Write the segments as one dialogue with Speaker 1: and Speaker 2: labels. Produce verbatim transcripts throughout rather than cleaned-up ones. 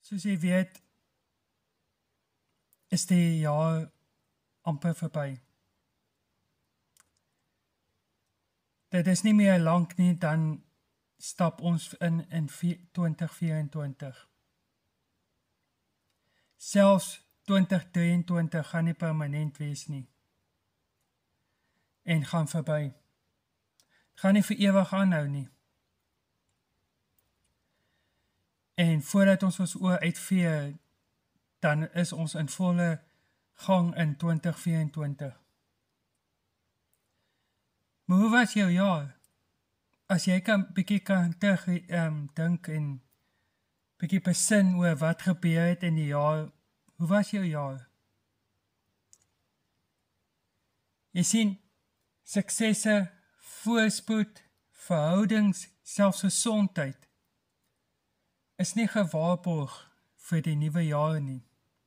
Speaker 1: Soos jy weet, is die jaar amper verby. Dit is nie meer lang nie, dan stap ons in in twintig vyf-en-twintig. Selfs twintig drieëntwintig gaan nie permanent wees nie. En gaan verby. Gaan nie vir ewig aanhou nie. En voordat ons ons oor uitvee, dan is ons in volle gang in twintig vyf-en-twintig. Maar hoe was jou jaar? As jy kan bietjie kan terug um, dink en bietjie besin oor wat gebeur het in die jaar, hoe was jou jaar? Jy sien, suksesse, voorspoed, verhoudings, selfs gesondheid, is nie gewaarborg vir die nuwe jaar nie.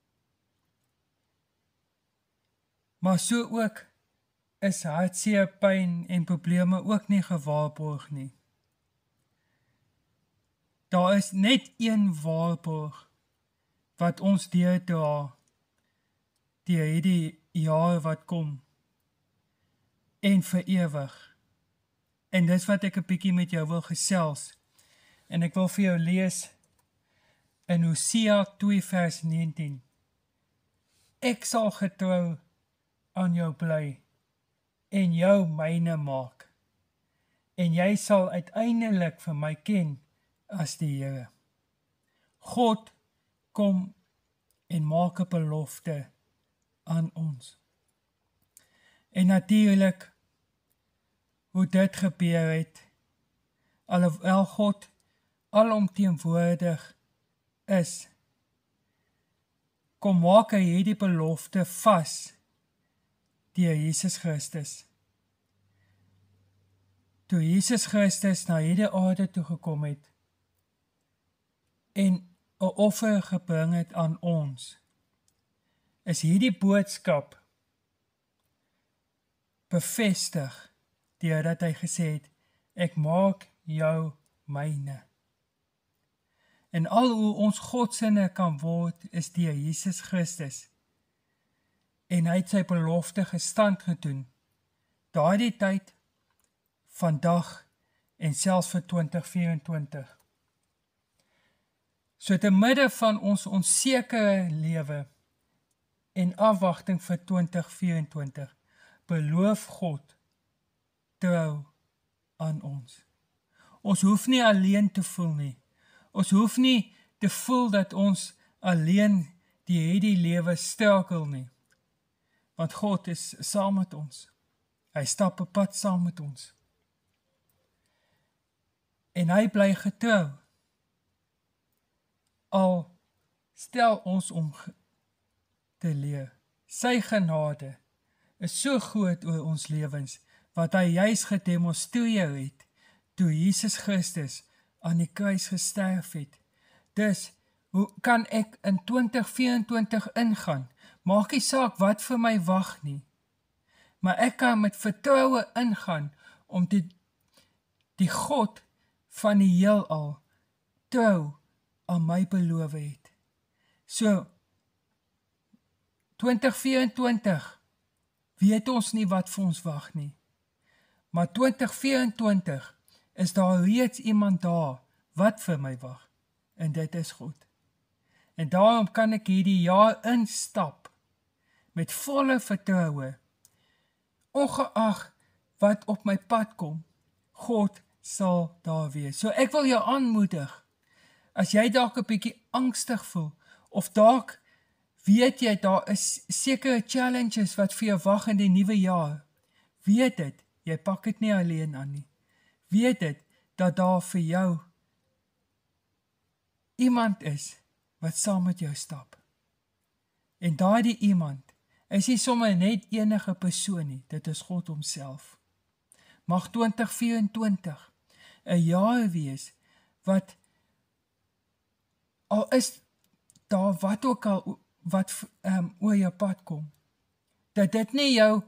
Speaker 1: Maar so ook is hartseer, pyn en probleme ook nie gewaarborg nie. Daar is net een waarborg wat ons deurdra deur hierdie jaar wat kom en vir ewig. En dis wat ek 'n bietjie met jou wil gesels. En ek wil vir jou lees in Hosea twee vers negentien. Ek sal getrou aan jou bly en jou myne maak. En jy sal uiteindelik vir my ken as die Here. God kom en maak 'n belofte aan ons. En natuurlik, hoe dit gebeur het, alhoewel God alomteenwoordig is, kom maak hy hierdie belofte vas deur Jesus Christus. Toe Jesus Christus na hierdie aarde toe gekom het en 'n offer gebring het aan ons, is hierdie boodskap bevestig deurdat hy gesê het, ek maak jou myne. En al hoe ons Godsinne kan word, is deur Jesus Christus. En hy het sy belofte gestand gedoen, daardie tyd, vandag, en selfs vir twintig vyf-en-twintig. So te midde van ons onsekere lewe en afwagting vir twintig vyf-en-twintig, beloof God trou aan ons. Ons hoef nie alleen te voel nie. Ons hoef nie te voel dat ons alleen die hierdie lewe struikel nie. Want God is saam met ons. Hy stap 'n pad saam met ons. En hy bly getrou. Al stel ons om te leer. Sy genade is so groot oor ons lewens, wat hy juis gedemonstreer het, toe Jesus Christus aan die kruis gesterf het. Dus, hoe kan ek in twintig vyf-en-twintig ingaan? Maak nie saak wat vir my wag nie. Maar ek kan met vertroue ingaan, om die, die God van die heelal trou aan my beloof het. So, twintig vyf-en-twintig, weet ons nie wat vir ons wag nie. Maar twintig vyf-en-twintig is daar reeds iemand daar wat vir my wag. En dit is God. En daarom kan ek hierdie jaar instap met volle vertroue. Ongeag wat op my pad kom, God sal daar wees. So ek wil jou aanmoedig, as jy dalk 'n bietjie angstig voel, of dalk weet jy daar is sekere challenges wat vir jou wag in die nuwe jaar, weet dit, jy pak dit nie alleen aan nie. Weet dit, dat daar vir jou iemand is wat saam met jou stap. En daardie iemand is nie sommer net enige persoon nie, dit is God homself. Mag twintig vyf-en-twintig 'n jaar wees wat al is daar wat ook al wat um, oor jou pad kom, dat dit nie jou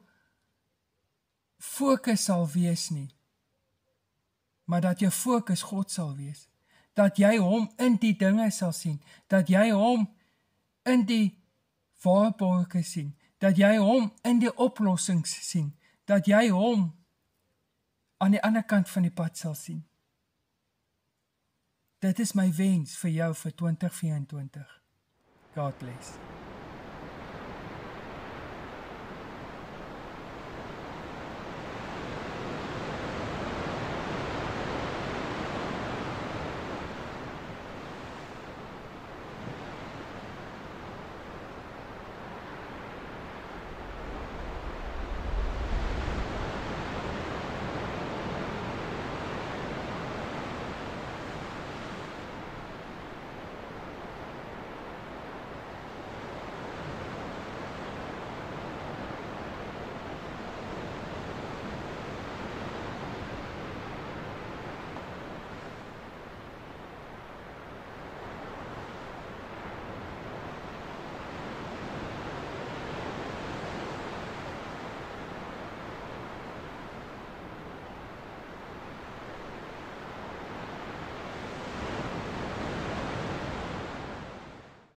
Speaker 1: fokus sal wees nie, maar dat jou fokus God sal wees. dat jy hom in die dinge sal sien, dat jy hom in die waarborge sien, dat jy hom in die oplossings sien, dat jy hom aan die ander kant van die pad sal sien. Dit is my wens vir jou vir twintig vyf-en-twintig. God bless.